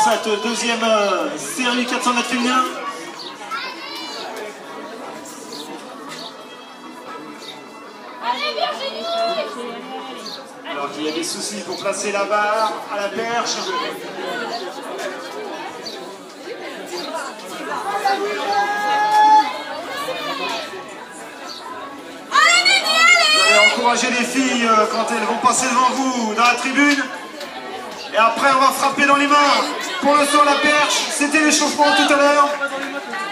cette deuxième série 400 mètres féminin. Allez Virginie! Alors qu'il y a des soucis pour placer la barre à la perche. Vous allez encourager les filles quand elles vont passer devant vous dans la tribune. Et après on va frapper dans les mains pour le saut à la perche. C'était l'échauffement tout à l'heure.